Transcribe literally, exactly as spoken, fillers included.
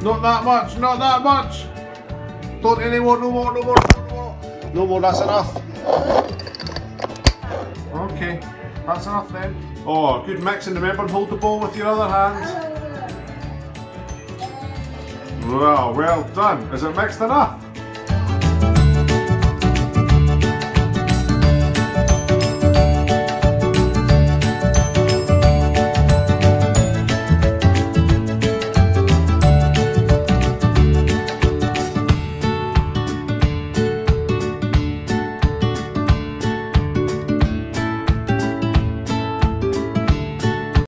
Not that much, not that much. Don't anymore, no more, no more, no more. No more, that's enough. Okay, that's enough then. Oh, good mix, and remember hold the bowl with your other hand. Well, well done. Is it mixed enough?